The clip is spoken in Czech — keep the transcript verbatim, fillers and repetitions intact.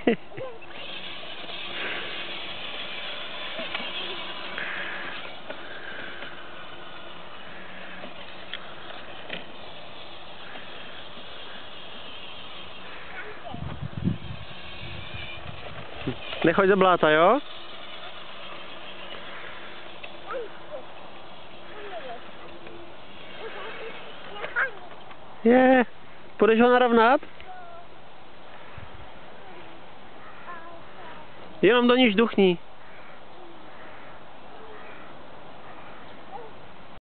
Nechoď do bláta, jo? Je, půjdeš ho narovnat? Jenom do ní žduchni.